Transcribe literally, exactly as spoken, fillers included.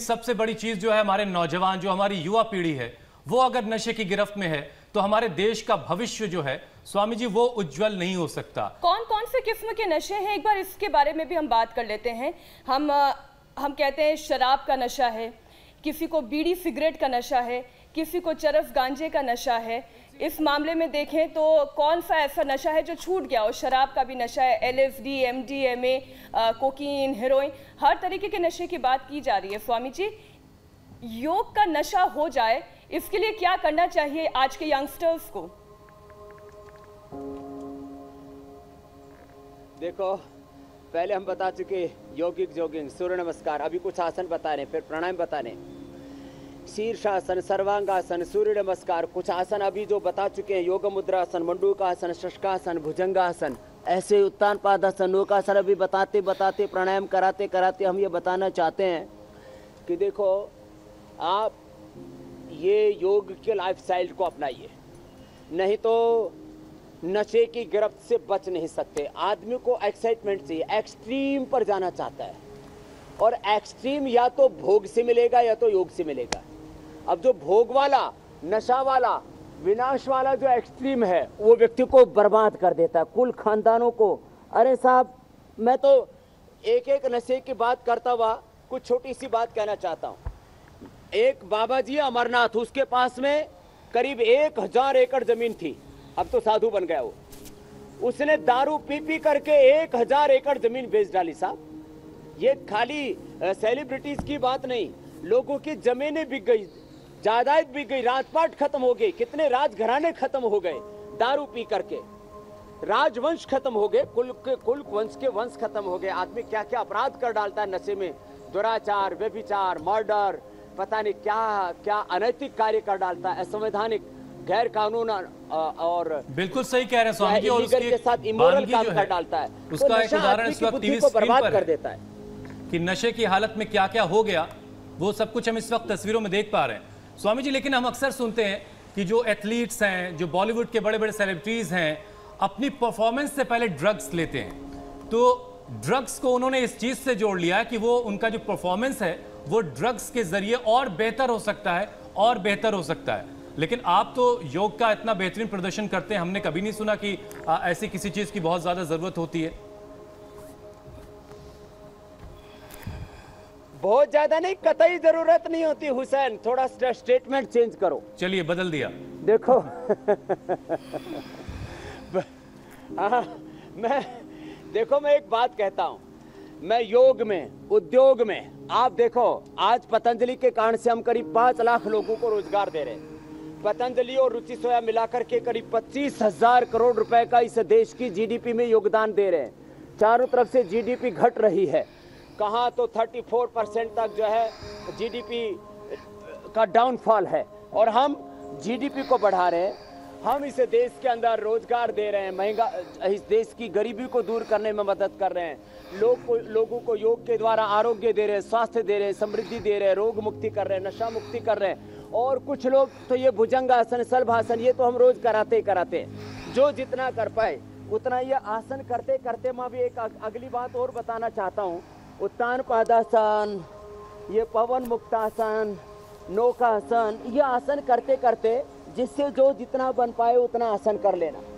सबसे बड़ी चीज जो है हमारे नौजवान, जो हमारी युवा पीढ़ी है, वो अगर नशे की गिरफ्त में है तो हमारे देश का भविष्य जो है स्वामी जी वो उज्जवल नहीं हो सकता। कौन कौन से किस्म के नशे हैं, एक बार इसके बारे में भी हम बात कर लेते हैं। हम हम कहते हैं शराब का नशा है, किसी को बीड़ी सिगरेट का नशा है, किसी को चरस गांजे का नशा है। इस मामले में देखें तो कौन सा ऐसा नशा है जो छूट गया हो? शराब का भी नशा है, एलएसडी, एमडीएमए, कोकीन, हेरोइन, हर तरीके के नशे की बात की जा रही है। स्वामी जी, योग का नशा हो जाए इसके लिए क्या करना चाहिए आज के यंगस्टर्स को? देखो, पहले हम बता चुके योगिक जोगिंग, सूर्य नमस्कार, अभी कुछ आसन बता रहे, फिर प्राणायाम बता रहे, शीर्षासन, सर्वांगासन, सूर्य नमस्कार, कुछ आसन अभी जो बता चुके हैं, योग मुद्रासन, मंडूकासन, शशकासन, भुजंगासन, ऐसे उत्तान पादासन, नौकासन अभी बताते बताते प्राणायाम कराते कराते हम ये बताना चाहते हैं कि देखो, आप ये योग के लाइफस्टाइल को अपनाइए, नहीं तो नशे की गिरफ्त से बच नहीं सकते। आदमी को एक्साइटमेंट चाहिए, एक्सट्रीम पर जाना चाहता है, और एक्सट्रीम या तो भोग से मिलेगा या तो योग से मिलेगा। अब जो भोग वाला, नशा वाला, विनाश वाला जो एक्सट्रीम है, वो व्यक्ति को बर्बाद कर देता है, कुल खानदानों को। अरे साहब, मैं तो एक एक नशे की बात करता हुआ कुछ छोटी सी बात कहना चाहता हूँ। एक बाबा जी अमरनाथ, उसके पास में करीब एक हजार एकड़ जमीन थी, अब तो साधु बन गया वो। उसने दारू पी पी करके एक हजार एकड़ जमीन बेच डाली साहब। ये खाली सेलिब्रिटीज की बात नहीं, लोगों की जमीनें बिक गई, जायदाद बिक गई, राजपाट खत्म हो गई, कितने राजघराने खत्म हो गए दारू पी करके, राजवंश खत्म हो गए, कुल के कुल वंश के वंश खत्म हो गए। आदमी क्या क्या अपराध कर डालता है नशे में, दुराचार, व्यभिचार, मर्डर, पता नहीं क्या क्या अनैतिक कार्य कर डालता है, असंवैधानिक, गैर कानून, और बिल्कुल सही कह रहे हैं स्वामी जी, और उसके के साथ इमोरल काम कर डालता है। उसका एक उदाहरण इस वक्त टीवी स्क्रीन पर कर देता है कि नशे की हालत में क्या क्या हो गया, वो सब कुछ हम इस वक्त तस्वीरों में देख पा रहे हैं स्वामी जी। लेकिन हम अक्सर सुनते हैं कि जो एथलीट्स हैं, जो बॉलीवुड के बड़े बड़े सेलिब्रिटीज हैं, अपनी परफॉर्मेंस से पहले ड्रग्स लेते हैं। तो ड्रग्स को उन्होंने इस चीज से जोड़ लिया है कि वो उनका जो परफॉर्मेंस है वो ड्रग्स के जरिए और बेहतर हो सकता है और बेहतर हो सकता है। लेकिन आप तो योग का इतना बेहतरीन प्रदर्शन करते हैं, हमने कभी नहीं सुना कि आ, ऐसी किसी चीज की बहुत ज्यादा जरूरत होती है। बहुत ज्यादा नहीं, कतई जरूरत नहीं होती हुसैन, थोड़ा स्टेटमेंट चेंज करो। चलिए, बदल दिया। देखो आ, मैं देखो मैं एक बात कहता हूं, मैं योग में, उद्योग में, आप देखो आज पतंजलि के कारण से हम करीब पांच लाख लोगों को रोजगार दे रहे हैं। पतंजलि और रुचि सोया मिलाकर के करीब पच्चीस हजार करोड़ रुपए का इस देश की जीडीपी में योगदान दे रहे हैं। चारों तरफ से जीडीपी घट रही है, कहाँ तो चौंतीस परसेंट तक जो है जीडीपी का डाउनफॉल है, और हम जीडीपी को बढ़ा रहे हैं। हम इस देश के अंदर रोजगार दे रहे हैं, महंगा, इस देश की गरीबी को दूर करने में मदद कर रहे हैं। लोग को लोगों को योग के द्वारा आरोग्य दे रहे हैं, स्वास्थ्य दे रहे हैं, समृद्धि दे रहे हैं, रोग मुक्ति कर रहे हैं, नशा मुक्ति कर रहे हैं। और कुछ लोग तो ये भुजंगासन, सलभासन, ये तो हम रोज कराते ही कराते हैं, जो जितना कर पाए उतना। ये आसन करते करते मैं भी एक अगली बात और बताना चाहता हूँ। उत्तान पादासन, ये पवन मुक्तासन, नौकासन, ये आसन करते करते जिससे जो जितना बन पाए उतना आसन कर लेना।